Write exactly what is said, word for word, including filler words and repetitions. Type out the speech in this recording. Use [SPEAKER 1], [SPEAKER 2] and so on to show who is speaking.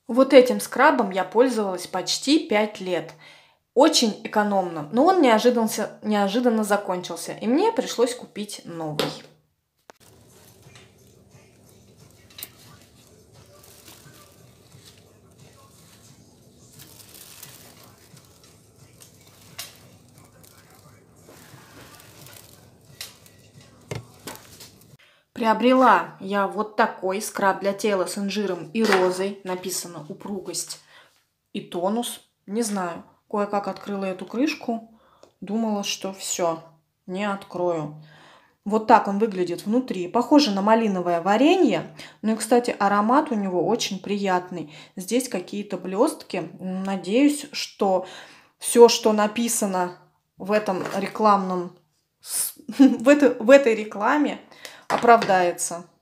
[SPEAKER 1] Вот этим скрабом я пользовалась почти пять лет. Очень экономно, но он неожиданно, неожиданно закончился, и мне пришлось купить новый. Приобрела я вот такой скраб для тела с инжиром и розой. Написано упругость и тонус. Не знаю, кое-как открыла эту крышку. Думала, что все, не открою. Вот так он выглядит внутри. Похоже на малиновое варенье. Ну и, кстати, аромат у него очень приятный. Здесь какие-то блестки. Надеюсь, что все, что написано в этом рекламном, в этой, в этой рекламе, оправдается.